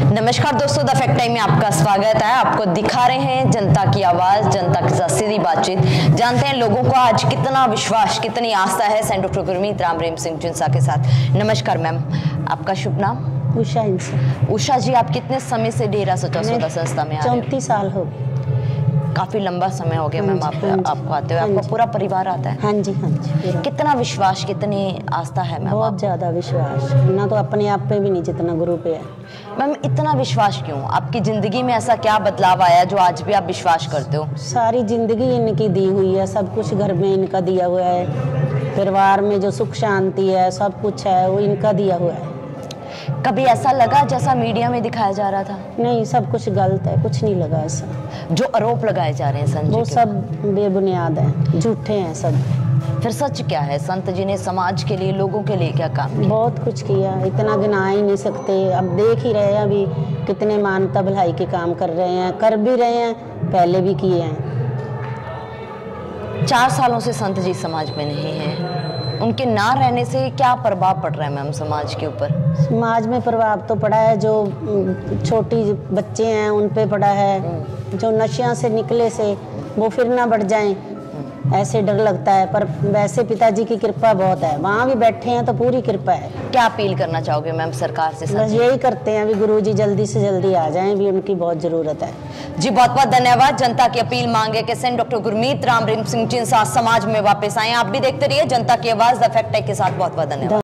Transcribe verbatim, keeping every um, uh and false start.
नमस्कार दोस्तों, the fact time में आपका स्वागत है। आपको दिखा रहे हैं जनता की आवाज, जनता के साथ सीधी बातचीत। जानते हैं लोगों को आज कितना विश्वास, कितनी आस्था है सेंट डॉक्टर गुरमीत राम रहीम सिंह जिंसा के साथ। नमस्कार मैम, आपका शुभ नाम? उषा इंसा। उषा जी, आप कितने समय से डेरा सच्चा सौदा संस्था में आ रहे हैं? चौंतीस साल हो गए। काफी लंबा समय हो गया मैम आप, आपको आते हुए। आपका पूरा परिवार आता है? हाँ जी, हाँ जी। कितना विश्वास, कितनी आस्था है मैम? बहुत ज्यादा विश्वास, ना तो अपने आप पे भी नहीं जितना गुरु पे है। मैम इतना विश्वास क्यों? आपकी जिंदगी में ऐसा क्या बदलाव आया जो आज भी आप विश्वास करते हो? सारी जिंदगी इनकी दी हुई है, सब कुछ घर में इनका दिया हुआ है, परिवार में जो सुख शांति है सब कुछ है वो इनका दिया हुआ है। कभी ऐसा लगा जैसा मीडिया में दिखाया जा रहा था? नहीं, सब कुछ गलत है, कुछ नहीं लगा ऐसा। जो आरोप लगाए जा रहे हैं संत जी वो के, सब बेबुनियाद है, झूठे हैं सब। फिर सच क्या है? संत जी ने समाज के लिए, लोगों के लिए क्या काम किया? बहुत कुछ किया, इतना गिना ही नहीं सकते। अब देख ही रहे हैं अभी कितने मानवता भलाई के काम कर रहे हैं, कर भी रहे हैं, पहले भी किए हैं। चार सालों से संत जी समाज में नहीं है, उनके ना रहने से क्या प्रभाव पड़ रहा है मैम समाज के ऊपर? समाज में प्रभाव तो पड़ा है, जो छोटी बच्चे हैं उन पे पड़ा है, जो नशियां से निकले से वो फिर ना बढ़ जाएं, ऐसे डर लगता है। पर वैसे पिताजी की कृपा बहुत है, वहाँ भी बैठे हैं तो पूरी कृपा है। क्या अपील करना चाहोगे मैम सरकार से? बस यही करते हैं, अभी गुरुजी जल्दी से जल्दी आ जाएं, भी उनकी बहुत जरूरत है। जी बहुत बहुत धन्यवाद। जनता की अपील मांगे कि सेंट डॉक्टर गुरमीत राम रहीम सिंह जिंसा समाज में वापस आए। आप भी देखते रहिए जनता की आवाज द फैक्ट के साथ। बहुत बहुत धन्यवाद।